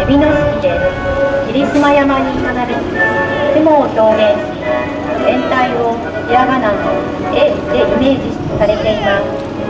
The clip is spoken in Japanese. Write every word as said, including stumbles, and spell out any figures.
海の式で霧島山にたなびく雲を表現し、全体をひらがなの「え」でイメージされています。